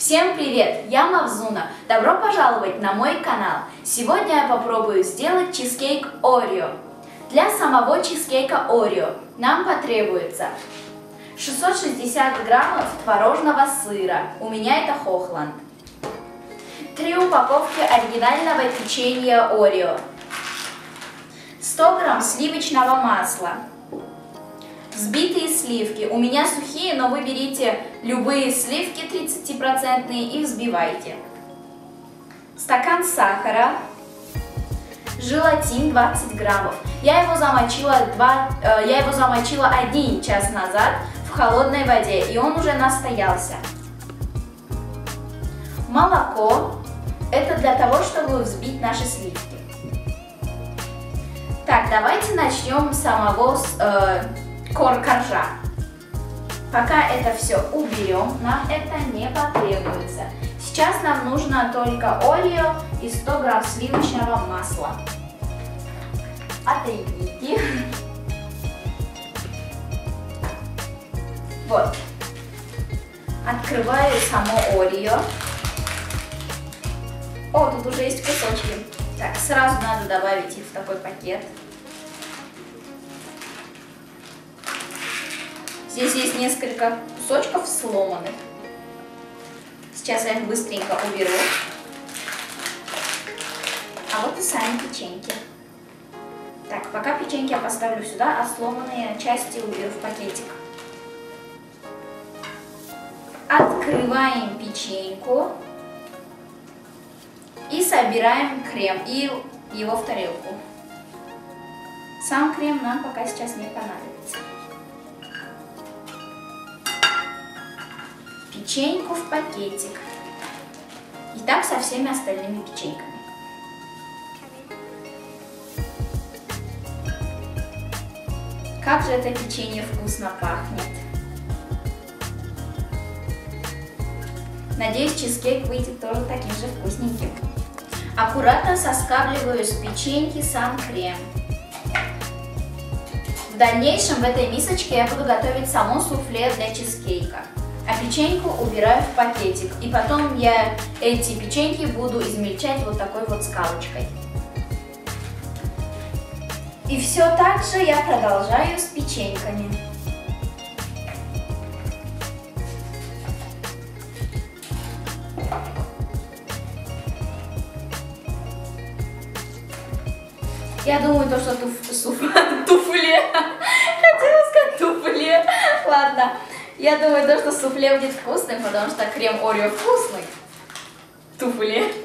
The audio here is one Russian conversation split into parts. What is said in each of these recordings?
Всем привет! Я Мавзуна. Добро пожаловать на мой канал. Сегодня я попробую сделать чизкейк Орео. Для самого чизкейка Орео нам потребуется 660 граммов творожного сыра. У меня это Хохланд. 3 упаковки оригинального печенья Орео. 100 грамм сливочного масла. Взбитые сливки. У меня сухие, но вы берите любые сливки 30% и взбивайте. Стакан сахара. Желатин 20 граммов. Я его замочила 1 час назад в холодной воде, и он уже настоялся. Молоко. Это для того, чтобы взбить наши сливки. Так, давайте начнем с самого коржа. Пока это все уберем, нам это не потребуется. Сейчас нам нужно только Орео и 100 грамм сливочного масла. Отойдите. Вот. Открываю само Орео. О, тут уже есть кусочки. Так, сразу надо добавить их в такой пакет. Здесь есть несколько кусочков сломанных. Сейчас я их быстренько уберу. А вот и сами печеньки. Так, пока печеньки я поставлю сюда, а сломанные части уберу в пакетик. Открываем печеньку. И собираем крем и его в тарелку. Сам крем нам пока сейчас не понадобится. Печеньку в пакетик. И так со всеми остальными печеньками. Как же это печенье вкусно пахнет. Надеюсь, чизкейк выйдет тоже таким же вкусненьким. Аккуратно соскабливаю с печеньки сам крем. В дальнейшем в этой мисочке я буду готовить само суфле для чизкейка. А печеньку убираю в пакетик. И потом я эти печеньки буду измельчать вот такой вот скалочкой. И все так же я продолжаю с печеньками. Я думаю, то, что туфле. Хотела сказать туфле. Ладно. Я думаю, то, что суфле будет вкусным, потому что крем Орео вкусный. Туфле.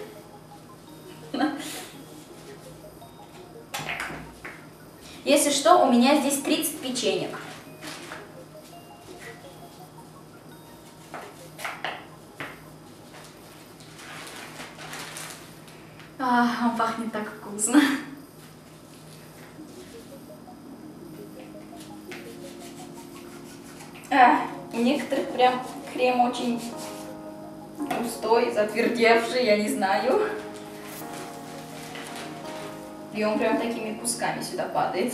Если что, у меня здесь 30 печенек. Он пахнет так вкусно. У некоторых прям крем очень густой, затвердевший, я не знаю. И он прям такими кусками сюда падает.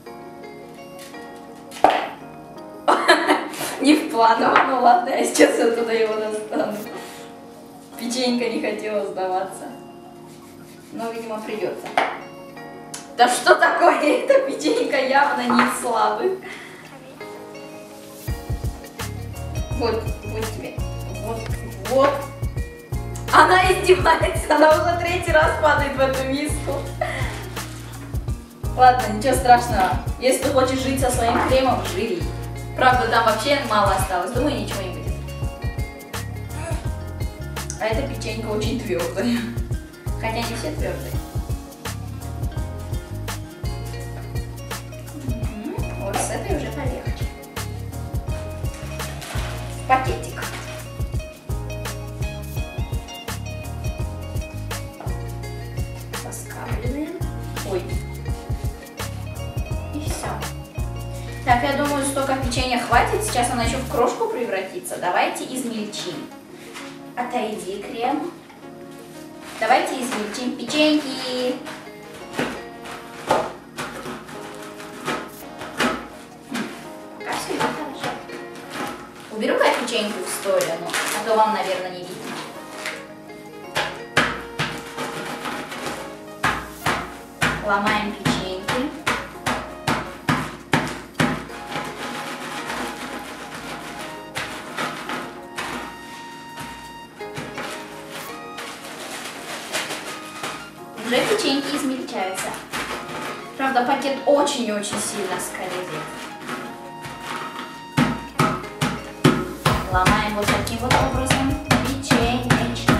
Не в планово, ну ладно, я сейчас оттуда его достану. Печенька не хотела сдаваться. Но, видимо, придется. Да что такое? Эта печенька явно не из слабых. Вот тебе. Вот. Она издевается, она уже 3-й раз падает в эту миску. Ладно, ничего страшного. Если ты хочешь жить со своим кремом, живи. Правда, там вообще мало осталось. Думаю, ничего не будет. А эта печенька очень твердая. Хотя не все твердые. Вот с этой уже полегче. Пакетик. Соскабливаем. Ой. И все. Так, я думаю, столько печенья хватит. Сейчас она еще в крошку превратится. Давайте измельчим. Отойди, крем. Давайте измельчим печеньки. Пока все идет хорошо. Уберу-ка печеньку в сторону, а то вам, наверное, не видно. ломаем печеньки. Уже печеньки измельчаются. Правда, пакет очень-очень сильно скользит. Ломаем вот таким вот образом печенечки.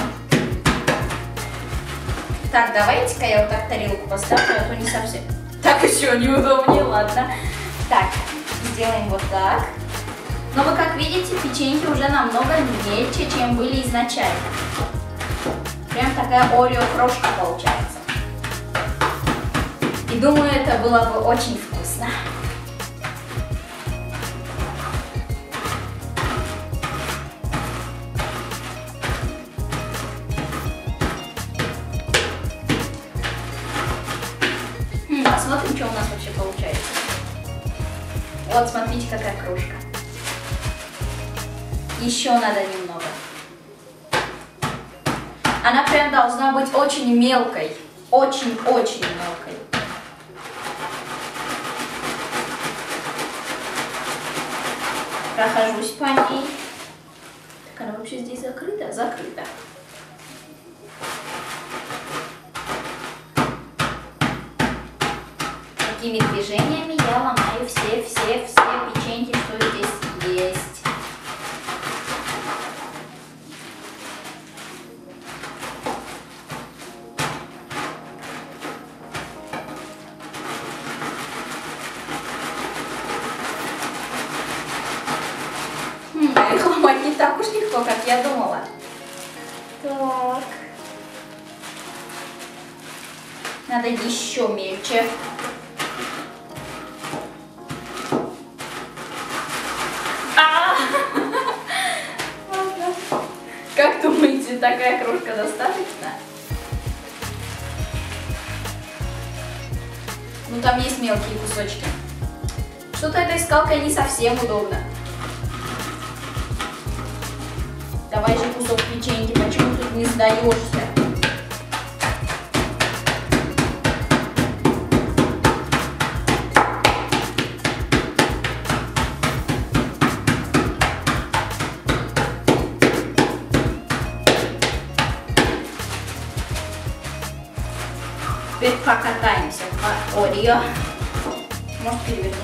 Так, давайте-ка я вот так тарелку поставлю, а то не совсем. Так еще неудобнее, ладно. Так, сделаем вот так. Но вы как видите, печеньки уже намного мельче, чем были изначально. Прям такая Орео крошка получается. И думаю, это было бы очень вкусно. Посмотрим, что у нас вообще получается. Вот, смотрите, какая крошка. Еще надо немного. Она прям должна быть очень мелкой. Очень-очень мелкой. Прохожусь по ней. Так, она вообще здесь закрыта? Закрыта. Такими движениями я ломаю все печеньки, что здесь есть. Их ломать не так уж легко, как я думала. Так. Надо еще мельче. Как думаете, такая крошка достаточно? Ну там есть мелкие кусочки. Что-то этой скалкой не совсем удобно. Давай же кусок печеньки, почему тут не сдаешься? Теперь покатаемся по Орео. Может перевернуть.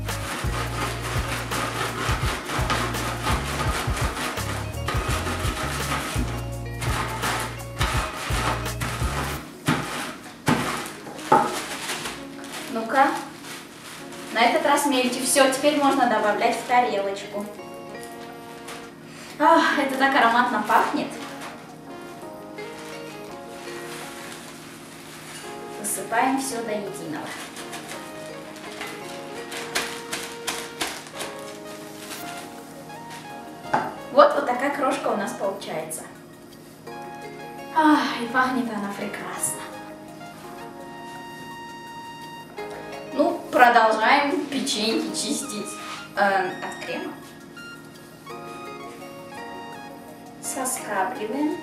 Ну-ка. На этот раз мельче. Все, теперь можно добавлять в тарелочку. Ах, это так ароматно пахнет. Высыпаем все до единого. Вот такая крошка у нас получается. Ах, и пахнет она прекрасно. Ну, продолжаем печеньки чистить от крема. Соскабливаем.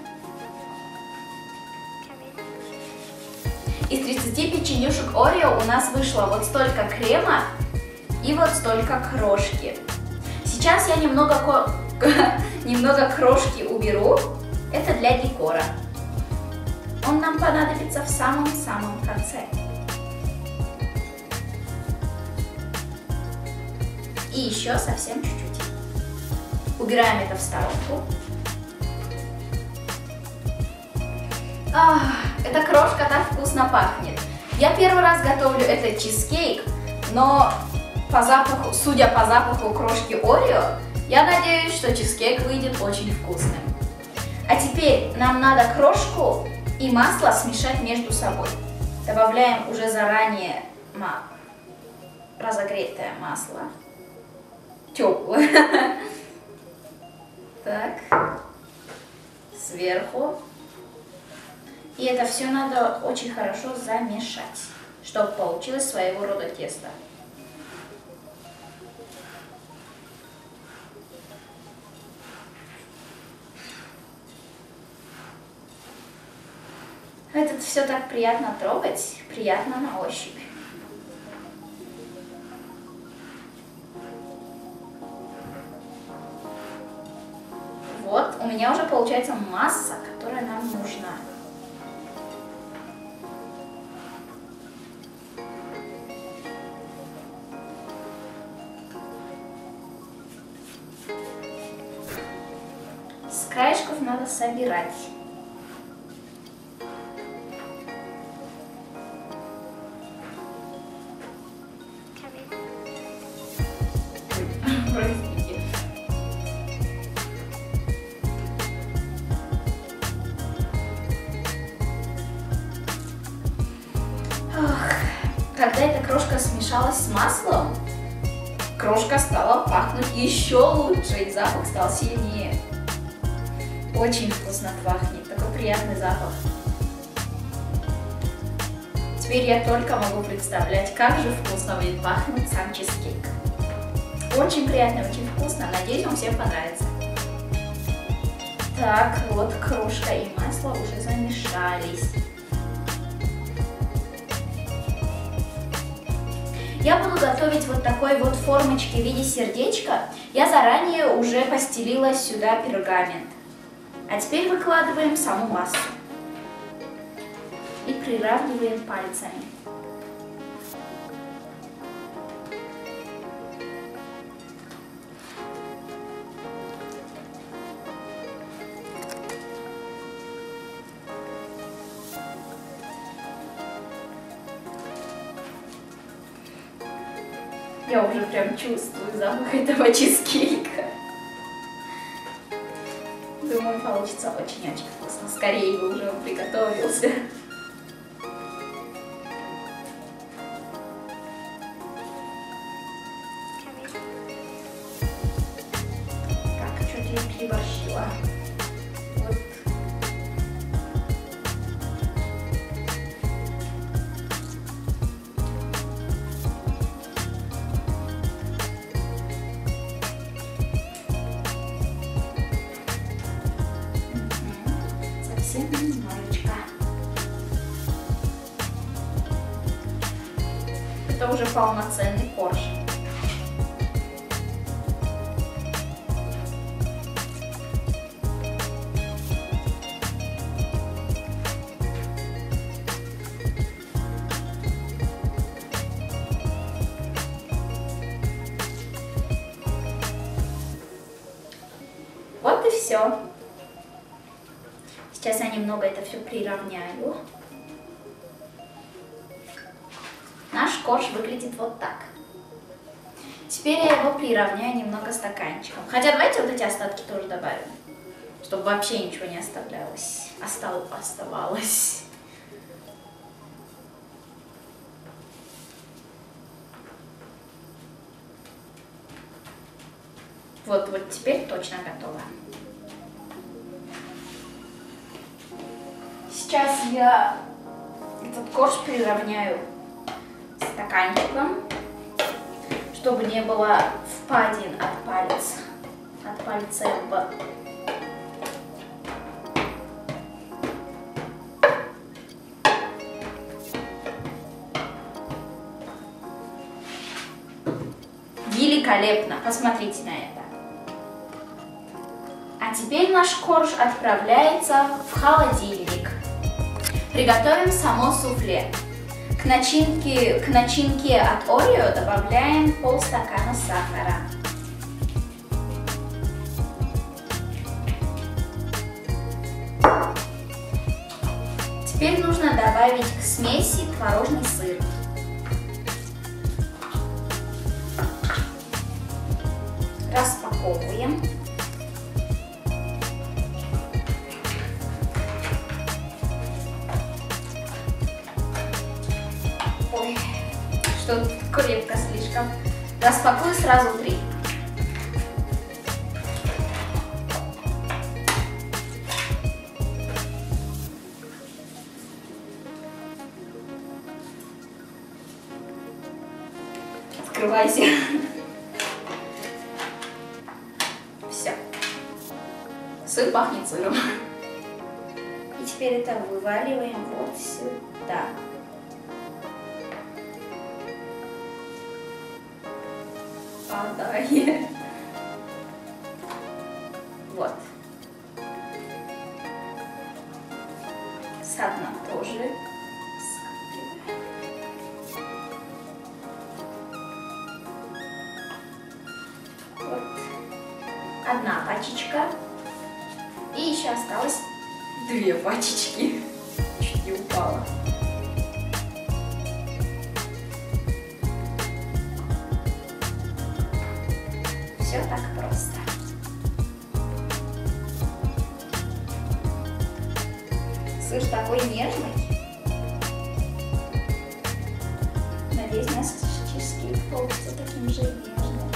Из 30 печенюшек Орео у нас вышло вот столько крема и вот столько крошки. Сейчас я немного крошки уберу. Это для декора. Он нам понадобится в самом-самом конце. И еще совсем чуть-чуть. Убираем это в сторонку. Эта крошка так вкусно пахнет. Я первый раз готовлю этот чизкейк, но судя по запаху крошки Орео, я надеюсь, что чизкейк выйдет очень вкусным. А теперь нам надо крошку и масло смешать между собой. Добавляем уже заранее разогретое масло. Теплое. Так. Сверху. И это все надо очень хорошо замешать, чтобы получилось своего рода тесто. Это это все так приятно трогать, приятно на ощупь. Вот, у меня уже получается масса, которая нам нужна. С краешков надо собирать. Простите. Когда эта крошка смешалась с маслом, крошка стала пахнуть еще лучше, и запах стал сильнее. Очень вкусно пахнет, такой приятный запах. Теперь я только могу представлять, как же вкусно будет пахнуть сам чизкейк. Очень приятно, очень вкусно, надеюсь, вам всем понравится. Так, вот крошка и масло уже замешались. Я буду готовить вот такой вот формочки в виде сердечка. Я заранее уже постелила сюда пергамент. А теперь выкладываем саму массу и приравниваем пальцами. Я уже прям чувствую запах этого чизкейка. Думаю, получится очень-очень вкусно. Скорее бы уже он приготовился. Так, что-то я переборщила. Вот. Совсем немножечко. Это уже полноценный корж. Вот и все. Сейчас я немного это все приравняю. Наш корж выглядит вот так. Теперь я его приравняю немного стаканчиком. Хотя давайте вот эти остатки тоже добавим, чтобы вообще ничего не оставлялось. Оставалось. Вот теперь точно готово. Сейчас я этот корж приравняю стаканчиком, чтобы не было впадин от пальцева. Великолепно, посмотрите на это. А теперь наш корж отправляется в холодильник. Приготовим само суфле. К начинке от Орео добавляем полстакана сахара. Теперь нужно добавить к смеси творожный сыр. Распаковываем. Ой, что-то крепко слишком. Распакую сразу 3. Открывайся. Все. Сыр пахнет сыром. И теперь это вываливаем вот сюда. Падает. Вот. С дна тоже. Вот. Одна пачечка. И еще осталось 2 пачечки. Чуть не упала. Все так просто. Сыр такой нежный. Надеюсь, наш чизкейк получится таким же нежным.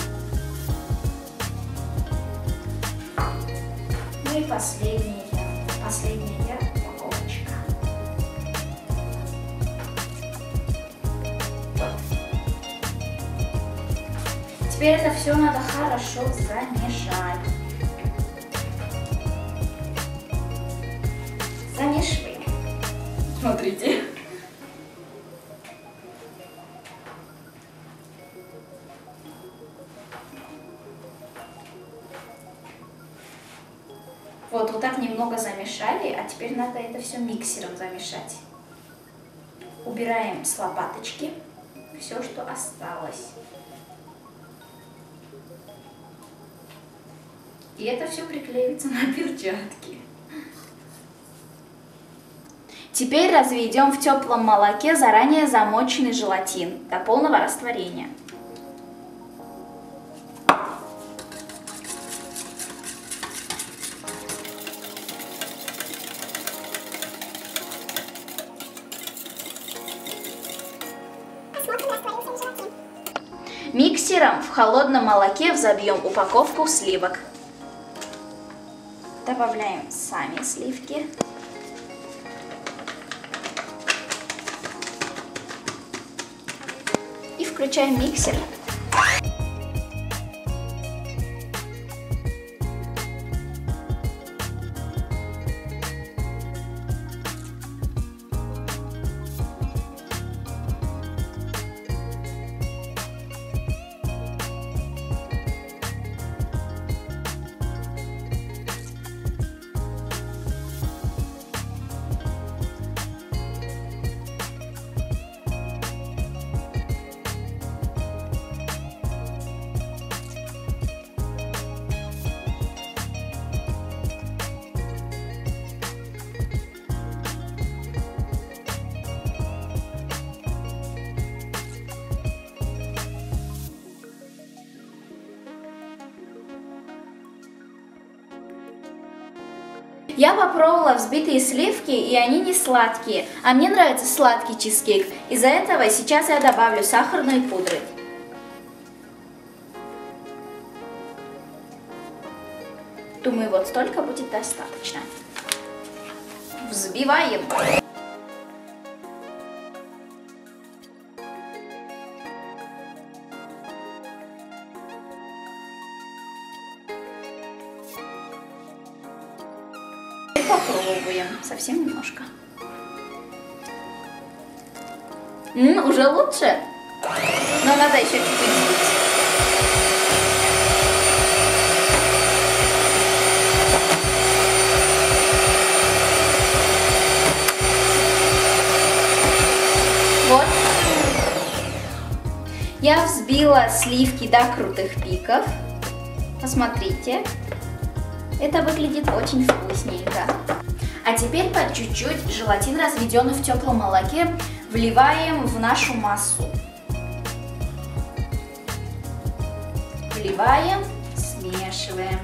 Ну и последняя упаковочка. Вот. Теперь это все надо хорошо замешать. Замешиваем. Смотрите. Вот так немного замешали, а теперь надо это все миксером замешать. Убираем с лопаточки все, что осталось. И это все приклеивается на перчатки. Теперь разведем в теплом молоке заранее замоченный желатин до полного растворения. Миксером в холодном молоке взобьем упаковку сливок. Добавляем сами сливки. И включаем миксер. Я попробовала взбитые сливки, и они не сладкие, а мне нравится сладкий чизкейк. Из-за этого сейчас я добавлю сахарной пудры. Думаю, вот столько будет достаточно. Взбиваем. Попробуем. Совсем немножко. Уже лучше. Но надо еще чуть-чуть взбить. Вот. Я взбила сливки до крутых пиков. Посмотрите. Это выглядит очень вкусненько. А теперь по чуть-чуть желатин, разведенный в теплом молоке, вливаем в нашу массу. Вливаем, смешиваем.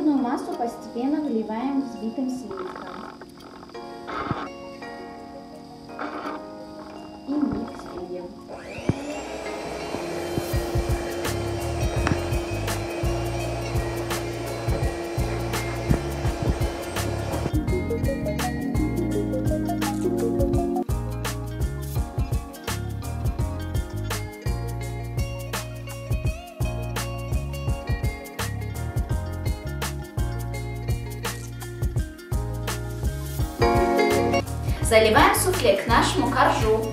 Исходную массу постепенно вливаем взбитым сливком. И миксуем. Заливаем суфле к нашему коржу.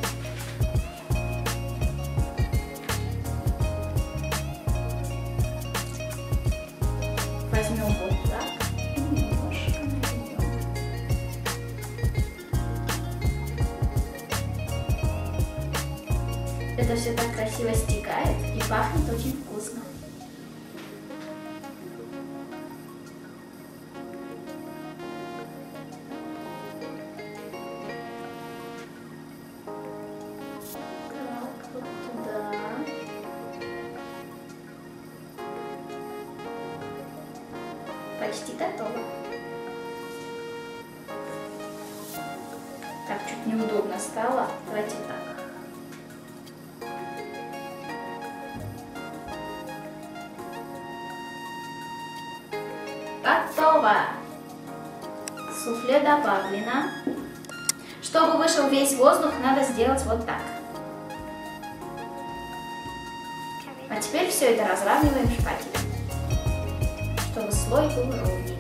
Возьмем вот так и немножко нальем. Это все так красиво стекает и пахнет очень вкусно. Почти готово. Так, чуть неудобно стало. Давайте так. Готово! Суфле добавлено. Чтобы вышел весь воздух, надо сделать вот так. А теперь все это разравниваем шпателем, чтобы слой был ровненький.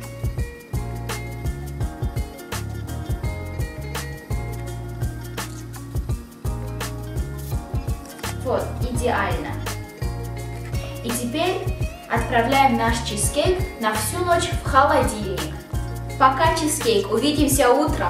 Вот, идеально. И теперь отправляем наш чизкейк на всю ночь в холодильник. Пока, чизкейк, увидимся утром.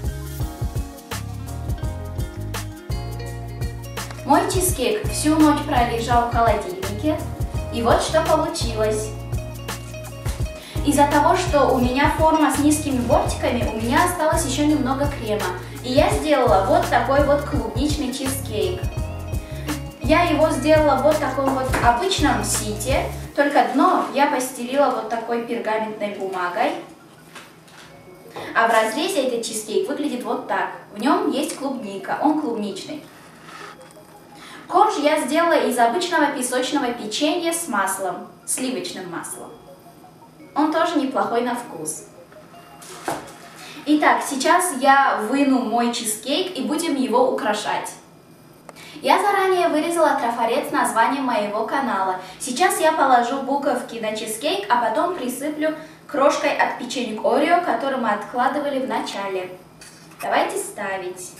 Мой чизкейк всю ночь пролежал в холодильнике, и вот что получилось. Из-за того, что у меня форма с низкими бортиками, у меня осталось еще немного крема. И я сделала вот такой вот клубничный чизкейк. Я его сделала вот в таком вот обычном сите, только дно я постелила вот такой пергаментной бумагой. А в разрезе этот чизкейк выглядит вот так. В нем есть клубника, он клубничный. Корж я сделала из обычного песочного печенья с маслом, сливочным маслом. Он тоже неплохой на вкус. Итак, сейчас я выну мой чизкейк и будем его украшать. Я заранее вырезала трафарет с названием моего канала. Сейчас я положу буковки на чизкейк, а потом присыплю крошкой от печенек Орео, который мы откладывали в начале. Давайте ставить.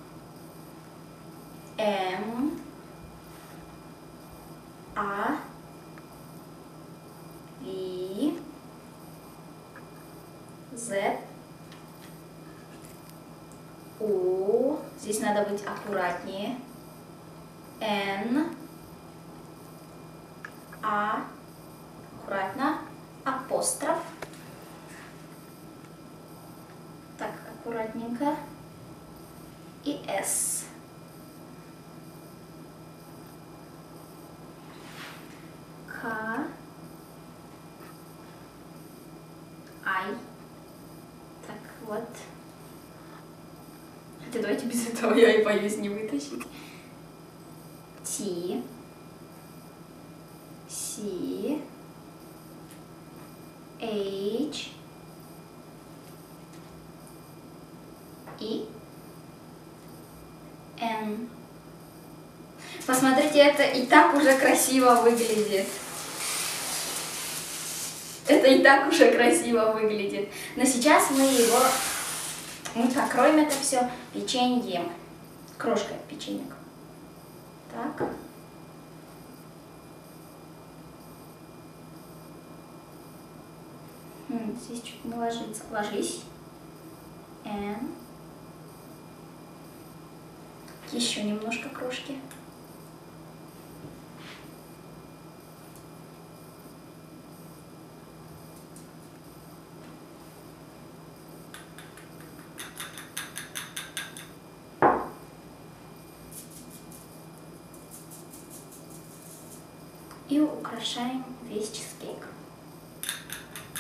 М, А, И, Z, У. Здесь надо быть аккуратнее. Н, А, аккуратно, апостроф. Так, аккуратненько. И С. К, Ай. Так, вот. Хотя давайте без этого, я и боюсь не вытащить. T, C, H, I, N. Посмотрите, это и так уже красиво выглядит. Это и так уже красиво выглядит. Но сейчас мы покроем это все печеньем, крошкой от печенек. Так. Здесь чуть не ложится. Ложись. Н. Еще немножко крошки. И украшаем весь чизкейк.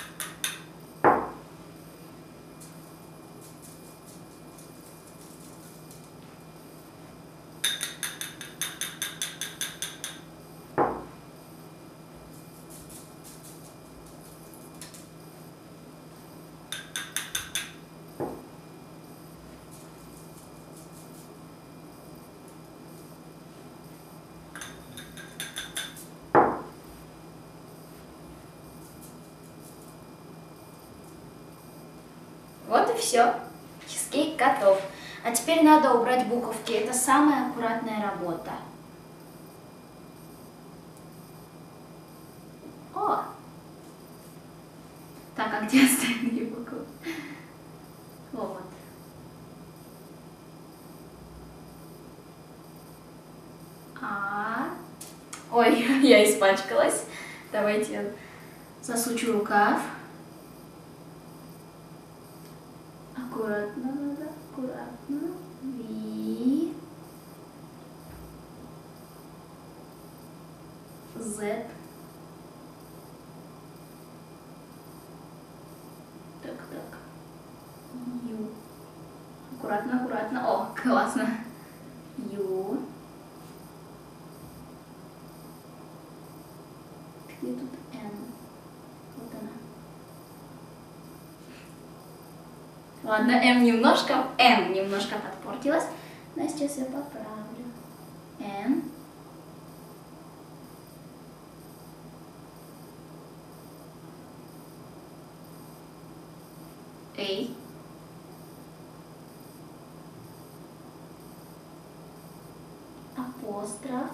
и все. Чизкейк готов. А теперь надо убрать буковки. Это самая аккуратная работа. О! Так, а где остальные буквы? Вот. А. Ой, я испачкалась. Давайте я засучу рукав. Аккуратно надо, аккуратно. V. Z. Так. U. Аккуратно, аккуратно. О, классно. U. Где тут N? Вот она. Ладно, N немножко подпортилась. Но сейчас я поправлю. N. A. Апостроф.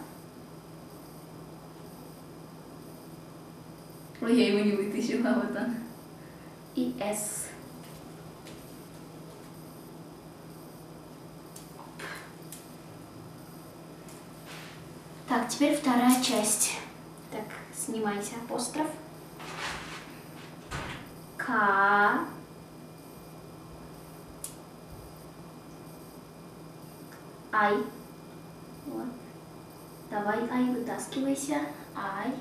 Ой, я его не вытащила, вот он. И S. Так, теперь вторая часть. Так, снимайте апостроф. К. Ай. Вот. Давай, Ай, вытаскивайся. Ай.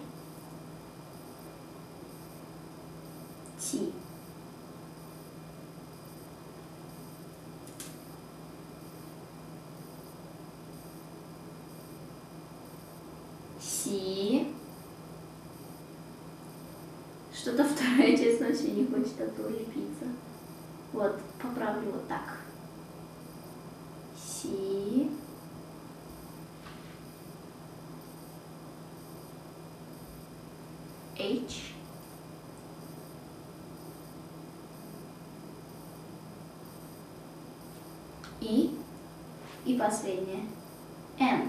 Ти. Си. Что-то вторая часть вообще не хочет отлепиться. Вот, поправлю вот так. Си. H. И последнее. N.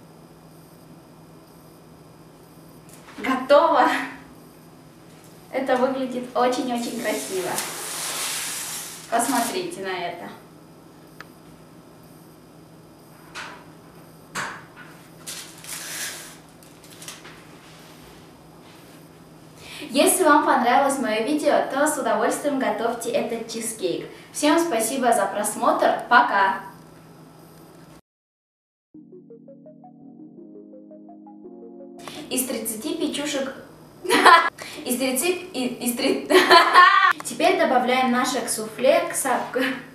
Готово! Это выглядит очень-очень красиво. Посмотрите на это. Если вам понравилось мое видео, то с удовольствием готовьте этот чизкейк. Всем спасибо за просмотр. Пока! Из 30 печушек... Теперь добавляем наше суфле к